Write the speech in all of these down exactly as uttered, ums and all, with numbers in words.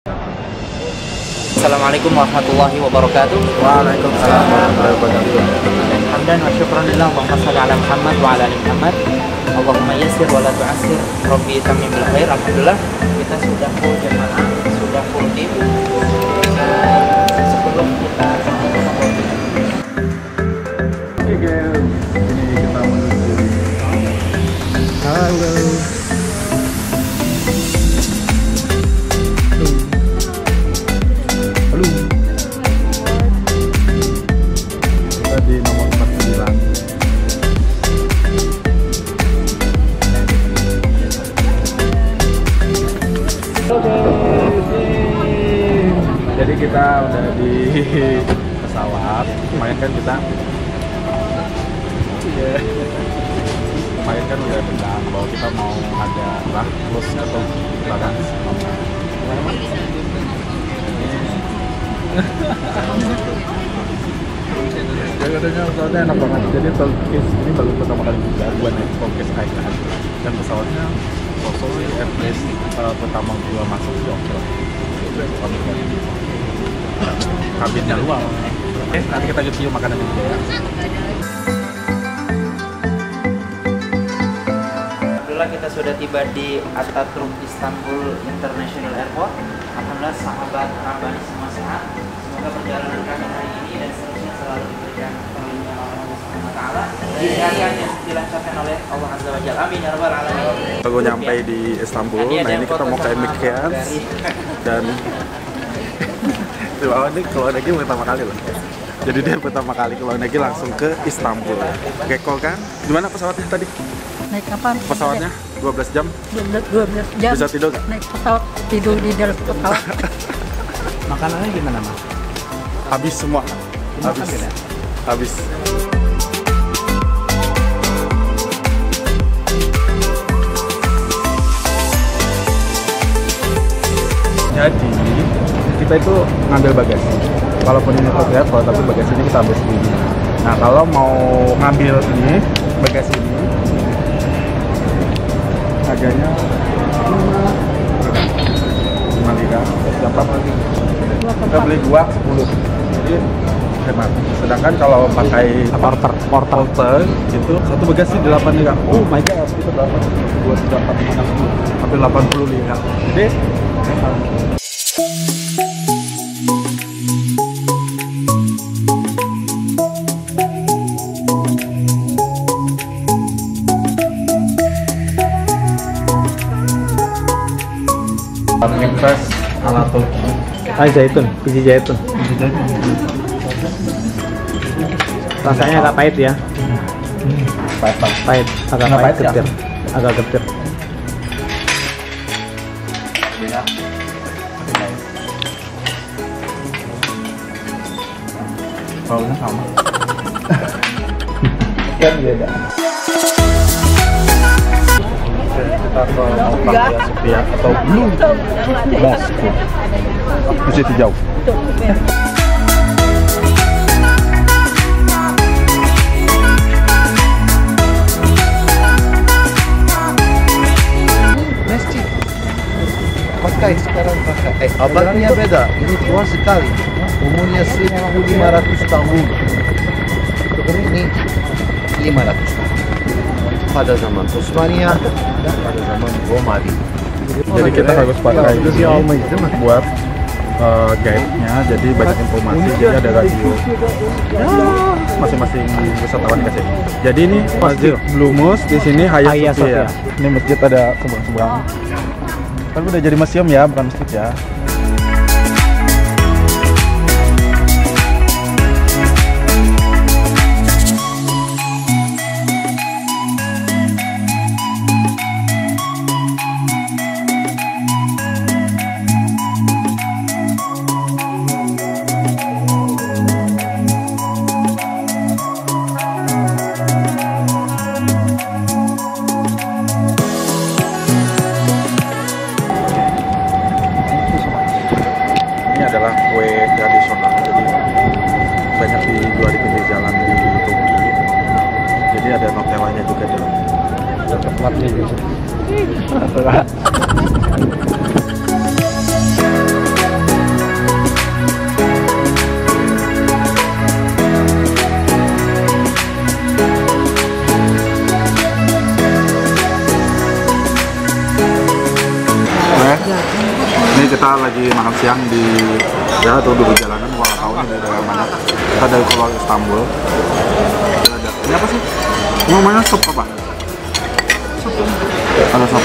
Assalamualaikum warahmatullahi wabarakatuh. Waalaikumsalam warahmatullahi wabarakatuh. Hamdan wa syukran lillah, Allahumma shalli ala Muhammad wa ala ali Muhammad. Allahumma yassir wa la tu'assir, Rabbi tamim bil khair. Alhamdulillah kita sudah full jemaah, sudah full tim. Sebelum kita Oke guys, ini kita menuju. Halo. Halo. Kita di nomor empat puluh sembilan. Jadi kita udah di pesawat. Kemarin kan kita yeah. Kemarin kan udah bilang bahwa kita mau ada lah plus atau barang ya katanya pesawatnya enak banget. Jadi Turkish ini baru pertama kali juga gue naik Turkish Airlines dan pesawatnya Sosoli Airways uh, pertama gue masuk di oke lah. Kabinnya luar. Oke, nanti kita review makanannya juga ya. Alhamdulillah kita sudah tiba di Atatürk Istanbul International Airport. Alhamdulillah sahabat Rabbani semua sehat. Semoga perjalanan kami hari ini dan seterusnya selalu diberikan perlindungan Allah Subhanahu wa taala. Disediakannya dilancarkan oleh Allah Azza wa Jalla. Amin ya rabbal alamin. Baru nyampe di Istanbul. Nah, ini kita mau ke Emirates dan Wah, ini keluar negeri pertama kali loh. Jadi dia pertama kali keluar negeri langsung ke Istanbul. Geko kan? Gimana pesawatnya tadi? Naik kapan? Pesawatnya dua belas jam. dua belas jam. Bisa tidur gak? Naik pesawat, tidur di dalam pesawat. Makanannya gimana, Mas? Habis semua. Habis. Ya? Habis. Jadi kita itu ngambil bagasi. Walaupun ini ke travel, tapi bagasi ini kita ambil sendiri. Nah, kalau mau ngambil ini bagasi ini harganya lima lira. Dapat kita beli dua sepuluh. Jadi hemat. Sedangkan kalau pakai porter porter itu satu bagasi delapan lira. Oh my god, itu dapat dua dapat lima puluh hampir delapan puluh lira. Jadi hemat. Breakfast ala Turki. Ah, zaitun, biji zaitun. Rasanya agak pahit ya. Pahit, Pahit, agak Nggak pahit, pahit ya? getir. Agak getir. Baunya sama. Kan beda. Kita ke Hagia Sophia atau Blue Mosque. Masjid hijau. Masjid pakai sekarang pakai eh abadnya beda, ini tua sekali, umurnya seribu lima ratus tahun, ini lima ratus tahun pada zaman Utsmaniyah dan pada zaman Romawi. Jadi kita harus pakai ini buat uh, guide-nya, jadi banyak informasi. Jadi ada radio ya, masing-masing wisatawan dikasih. Jadi ini Masjid Blue Mosque, di sini Hagia Sophia. Ini masjid ada seberang-seberang. Tapi udah jadi museum ya, bukan masjid ya. Ini adalah kue tradisional, jadi banyak dijual di pinggir jalan di Turki. Jadi ada nutellanya juga dalam. Ada coklatnya juga. kita lagi makan siang di ya tuh di jalanan, gua nggak tahu nih dari daerah mana. Kita dari keluar Istanbul. Ada ini apa sih? Namanya sop apa? Sop. Ada sop.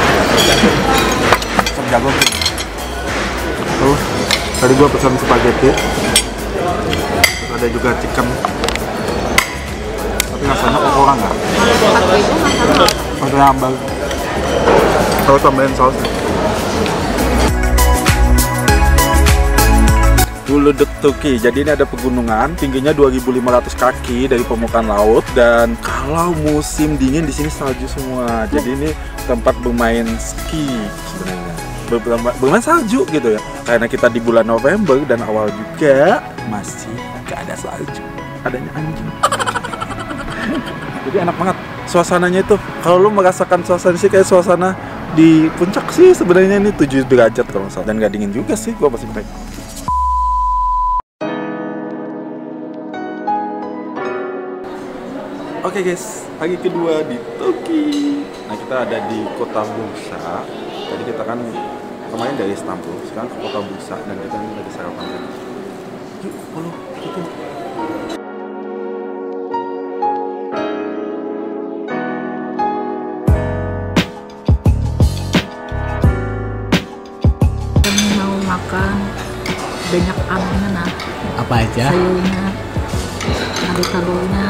Sop jagung. Terus tadi gua pesan spaghetti. Terus ada juga chicken. Tapi rasanya kok kurang nggak? Ada ambal. Terus tambahin saus. Guluduk Turki. Jadi ini ada pegunungan, tingginya dua ribu lima ratus kaki dari permukaan laut, dan kalau musim dingin di sini salju semua. Jadi ini tempat bermain ski sebenarnya. Ber- bermain salju gitu ya. Karena kita di bulan November dan awal juga masih gak ada salju. Adanya anjing. Jadi enak banget suasananya itu. Kalau lu merasakan suasana sih kayak suasana di puncak sih sebenarnya, ini tujuh derajat kalau nggak salah, dan gak dingin juga sih, gua masih pakai. Oke okay guys, hari kedua di Turki. Nah, kita ada di kota Bursa. Tadi kita kan kemarin dari Istanbul, sekarang ke kota Bursa, dan kita ini lagi sarapan lagi. Yuk, follow, ikutin. Kami mau makan banyak anehnya, nah Apa aja? sayurnya, ada telurnya,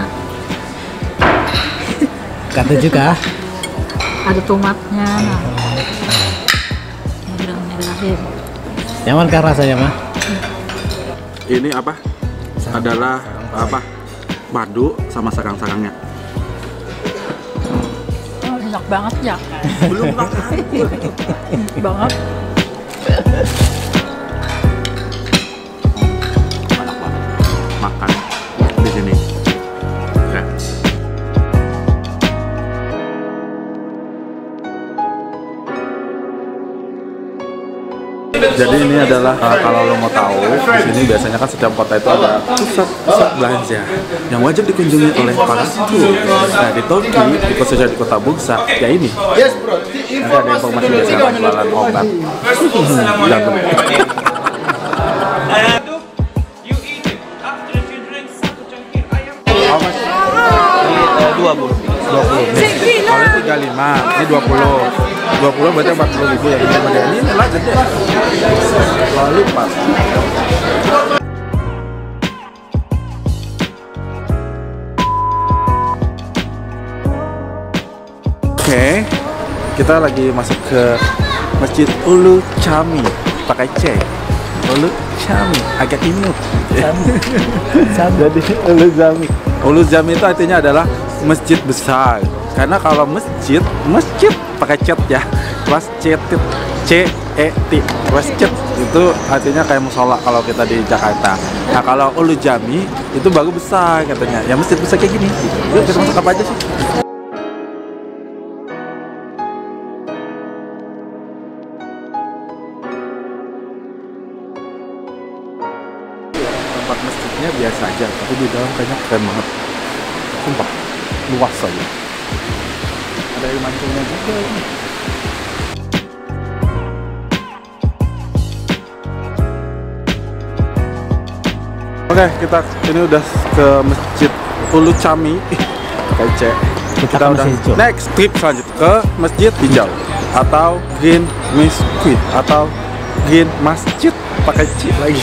Kata juga. ada tomatnya, nah merah-merahin. Nyaman kan rasanya mah? Ini apa? Adalah apa? Madu sama sarang-sarangnya. Oh, enak banget ya. Belum makan. Enak banget. Enak banget. Makan di sini. Oke. Jadi ini adalah uh, kalau lo mau tahu, di sini biasanya kan setiap kota itu ada pusat-pusat belanja yang wajib dikunjungi oleh para turis. Nah, di Turki, di khususnya di kota Bursa, ya ini. Nanti ada informasi biasanya jualan obat. Dan dua puluh. dua puluh. Kalau ini tiga puluh lima, ini dua puluh. dua puluh berarti empat puluh ribu ya. Ini ada ini lah gede. Kalau lipat. Oke, kita lagi masuk ke Masjid Ulu Cami, pakai C. Ulu Cami, agak imut. Jadi Ulu Cami. Ulu Cami itu artinya adalah masjid besar. Karena kalau masjid, masjid pakai cet ya, masjid C E T, masjid itu artinya kayak musola kalau kita di Jakarta. Nah, kalau Ulu Cami itu baru besar katanya, ya masjid besar kayak gini. Yuk kita masuk apa aja sih? Tempat masjidnya biasa aja, tapi di dalam kayaknya keren banget. Sumpah, luas aja. Ada air mancurnya juga ini. Oke, kita ini udah ke Masjid Ulu Cami. Pakai C. Kita ke udah Masjid Hijau. next trip selanjutnya ke Masjid Hijau atau Green Masjid atau Green Masjid pakai C lagi.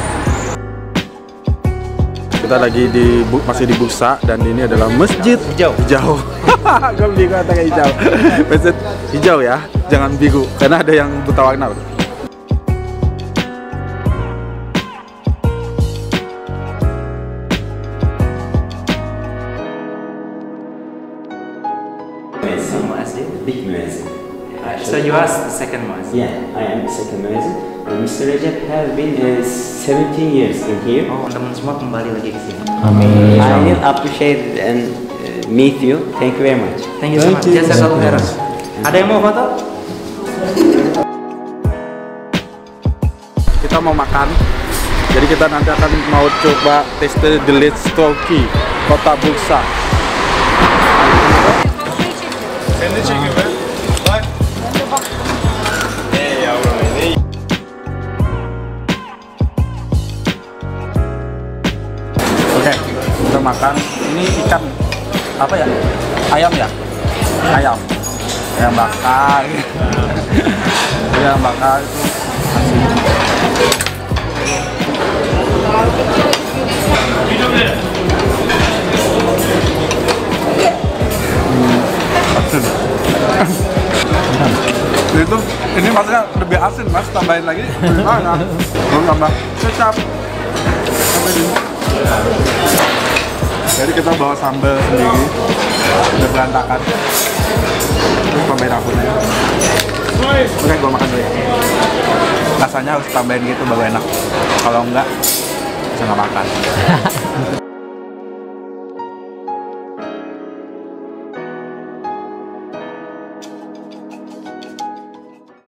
Kita lagi di masih di Bursa dan ini adalah Masjid Hijau. Hijau. Gue bingung kata hijau. Masjid hijau ya, jangan biru karena ada yang buta warna. Big muezzin. So you are the second one. Yeah, I am the second muezzin. And Mister Recep has been uh, seventeen years in here. Oh, teman semua kembali lagi ke sini. Amin. I will appreciate and uh, meet you. Thank you very much. Thank you so much. Jazakallahu khairan. Ada yang mau foto? Kita mau makan. Jadi kita nanti akan mau coba taste Delice Turkey, kota Bursa. makan ini ikan apa ya? Ayam ya? Ayam. Ayam bakar. Ayam bakar itu asin. Itu ini maksudnya lebih asin mas, tambahin lagi gimana? Belum tambah kecap. Jadi kita bawa sambal sendiri, udah berantakan. Terus tambahin akunnya. Oke, gua makan dulu ya. Rasanya harus tambahin gitu baru enak. Kalau enggak, bisa nggak makan.